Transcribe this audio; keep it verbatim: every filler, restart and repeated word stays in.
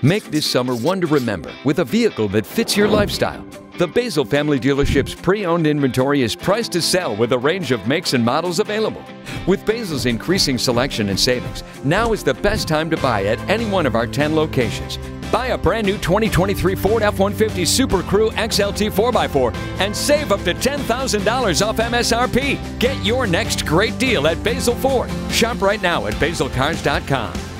Make this summer one to remember with a vehicle that fits your lifestyle. The Basil Family Dealerships pre-owned inventory is priced to sell with a range of makes and models available. With Basil's increasing selection and savings, now is the best time to buy at any one of our ten locations. Buy a brand new twenty twenty-three Ford F one fifty Super Crew X L T four by four and save up to ten thousand dollars off M S R P. Get your next great deal at Basil Ford. Shop right now at basil cars dot com.